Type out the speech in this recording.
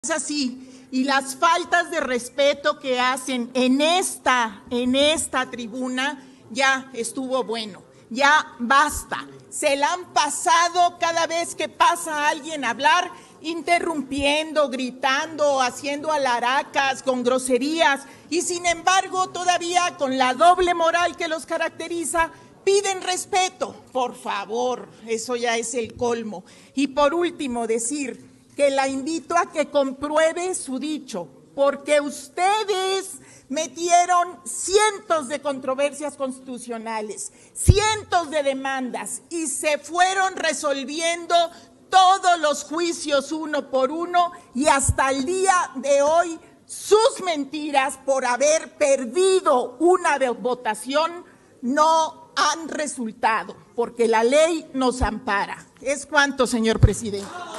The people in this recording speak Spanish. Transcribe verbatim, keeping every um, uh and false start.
así, y las faltas de respeto que hacen en esta, en esta tribuna, ya estuvo bueno, ya basta. Se la han pasado cada vez que pasa alguien a hablar, interrumpiendo, gritando, haciendo alaracas, con groserías, y sin embargo todavía con la doble moral que los caracteriza, piden respeto. Por favor, eso ya es el colmo. Y por último, decir que la invito a que compruebe su dicho, porque ustedes metieron cientos de controversias constitucionales, cientos de demandas, y se fueron resolviendo todos los juicios uno por uno, y hasta el día de hoy sus mentiras por haber perdido una votación no han resultado, porque la ley nos ampara. Es cuanto, señor presidente.